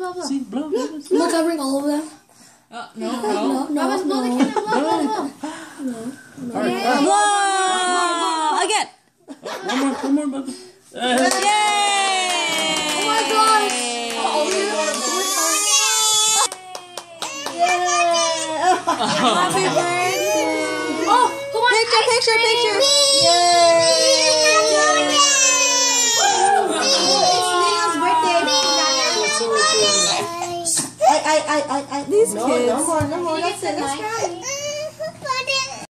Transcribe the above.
blow. See, blow. Am I covering all of them? No. No. Blow the candle. Blow. Alright, Blow again. one more, brother. Yay! Oh my gosh! Happy birthday! Oh, come on. Picture. It's Leah's birthday. These kids. No more. That's it. Let's try.